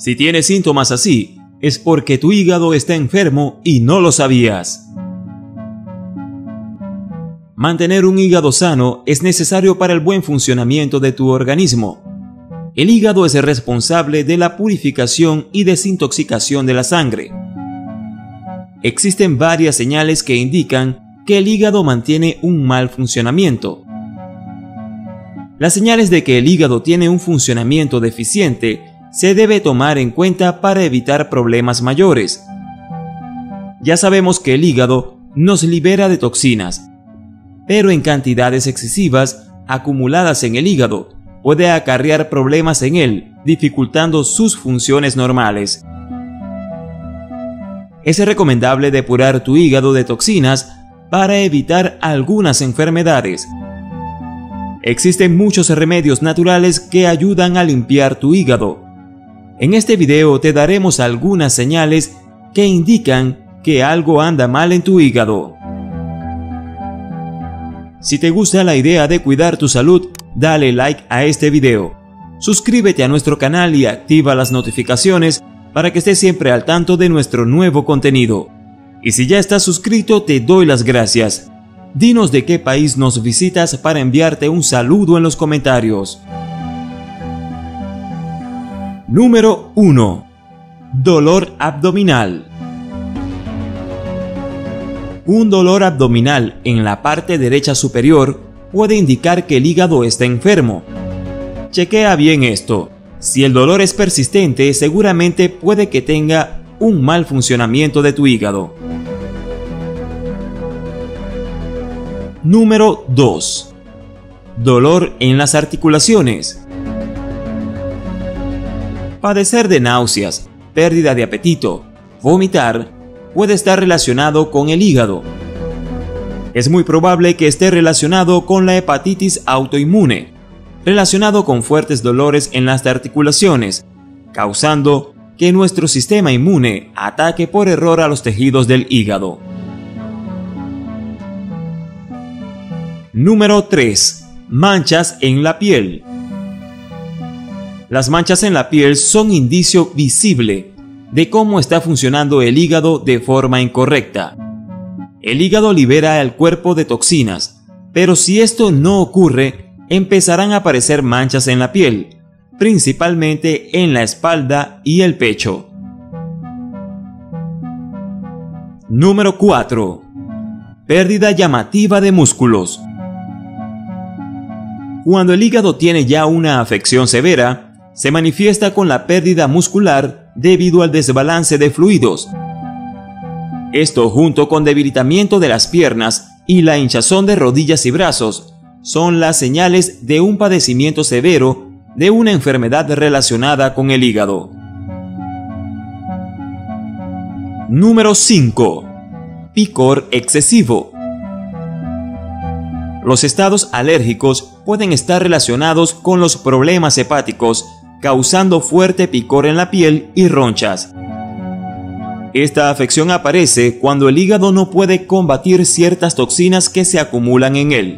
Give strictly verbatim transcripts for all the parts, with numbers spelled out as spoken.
Si tienes síntomas así, es porque tu hígado está enfermo y no lo sabías. Mantener un hígado sano es necesario para el buen funcionamiento de tu organismo. El hígado es el responsable de la purificación y desintoxicación de la sangre. Existen varias señales que indican que el hígado mantiene un mal funcionamiento. Las señales de que el hígado tiene un funcionamiento deficiente se debe tomar en cuenta para evitar problemas mayores. Ya sabemos que el hígado nos libera de toxinas, pero en cantidades excesivas acumuladas en el hígado puede acarrear problemas en él, dificultando sus funciones normales. Es recomendable depurar tu hígado de toxinas para evitar algunas enfermedades. Existen muchos remedios naturales que ayudan a limpiar tu hígado. En este video te daremos algunas señales que indican que algo anda mal en tu hígado. Si te gusta la idea de cuidar tu salud, dale like a este video. Suscríbete a nuestro canal y activa las notificaciones para que estés siempre al tanto de nuestro nuevo contenido. Y si ya estás suscrito, te doy las gracias. Dinos de qué país nos visitas para enviarte un saludo en los comentarios. Número uno. Dolor abdominal. Un dolor abdominal en la parte derecha superior puede indicar que el hígado está enfermo. Chequea bien esto. Si el dolor es persistente, seguramente puede que tenga un mal funcionamiento de tu hígado. Número dos. Dolor en las articulaciones. Padecer de náuseas, pérdida de apetito, vomitar, puede estar relacionado con el hígado. Es muy probable que esté relacionado con la hepatitis autoinmune, relacionado con fuertes dolores en las articulaciones, causando que nuestro sistema inmune ataque por error a los tejidos del hígado. Número tres. Manchas en la piel. Las manchas en la piel son indicio visible de cómo está funcionando el hígado de forma incorrecta. El hígado libera al cuerpo de toxinas, pero si esto no ocurre, empezarán a aparecer manchas en la piel, principalmente en la espalda y el pecho. Número cuatro. Pérdida llamativa de músculos. Cuando el hígado tiene ya una afección severa, se manifiesta con la pérdida muscular debido al desbalance de fluidos. Esto, junto con debilitamiento de las piernas y la hinchazón de rodillas y brazos, son las señales de un padecimiento severo de una enfermedad relacionada con el hígado. Número cinco. Picor excesivo. Los estados alérgicos pueden estar relacionados con los problemas hepáticos, causando fuerte picor en la piel y ronchas. Esta afección aparece cuando el hígado no puede combatir ciertas toxinas que se acumulan en él.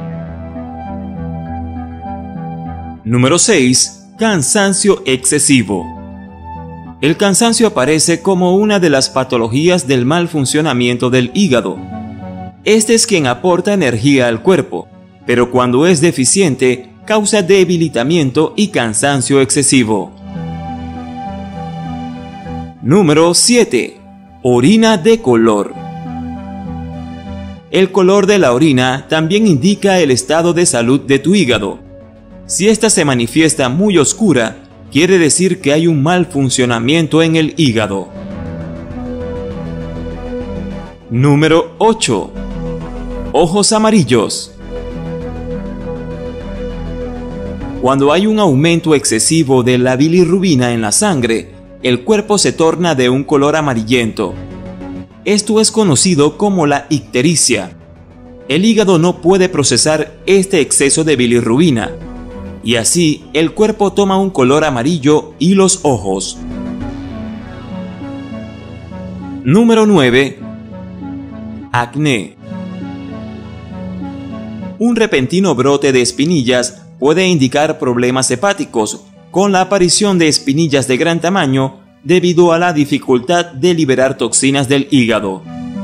Número seis. Cansancio excesivo. El cansancio aparece como una de las patologías del mal funcionamiento del hígado. Este es quien aporta energía al cuerpo, pero cuando es deficiente, causa debilitamiento y cansancio excesivo. Número siete. Orina de color. El color de la orina también indica el estado de salud de tu hígado. Si ésta se manifiesta muy oscura, quiere decir que hay un mal funcionamiento en el hígado. Número ocho. Ojos amarillos. Cuando hay un aumento excesivo de la bilirrubina en la sangre, el cuerpo se torna de un color amarillento. Esto es conocido como la ictericia. El hígado no puede procesar este exceso de bilirrubina, y así el cuerpo toma un color amarillo y los ojos. Número nueve. Acné. Un repentino brote de espinillas puede indicar problemas hepáticos, con la aparición de espinillas de gran tamaño debido a la dificultad de liberar toxinas del hígado.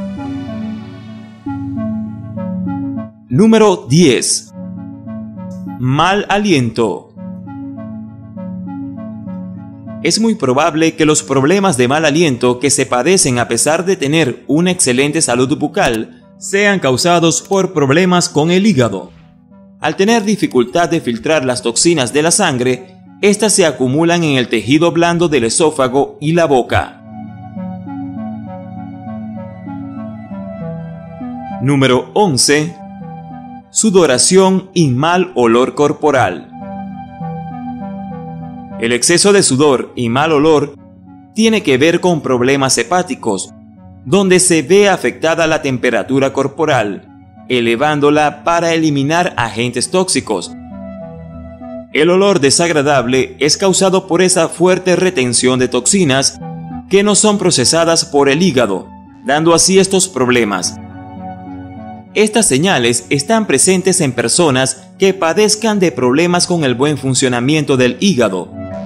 Número diez. Mal aliento. Es muy probable que los problemas de mal aliento que se padecen a pesar de tener una excelente salud bucal sean causados por problemas con el hígado. Al tener dificultad de filtrar las toxinas de la sangre, estas se acumulan en el tejido blando del esófago y la boca. Número once. Sudoración y mal olor corporal. El exceso de sudor y mal olor tiene que ver con problemas hepáticos, donde se ve afectada la temperatura corporal, elevándola para eliminar agentes tóxicos. El olor desagradable es causado por esa fuerte retención de toxinas que no son procesadas por el hígado, dando así estos problemas. Estas señales están presentes en personas que padezcan de problemas con el buen funcionamiento del hígado.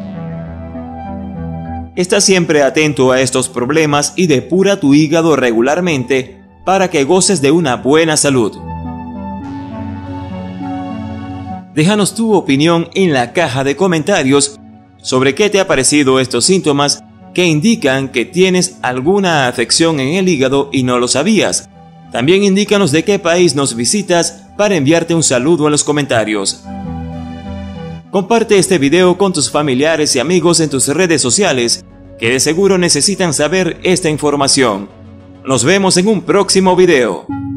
Está siempre atento a estos problemas y depura tu hígado regularmente para que goces de una buena salud. Déjanos tu opinión en la caja de comentarios sobre qué te ha parecido estos síntomas que indican que tienes alguna afección en el hígado y no lo sabías. También indícanos de qué país nos visitas para enviarte un saludo en los comentarios. Comparte este video con tus familiares y amigos en tus redes sociales, que de seguro necesitan saber esta información. Nos vemos en un próximo video.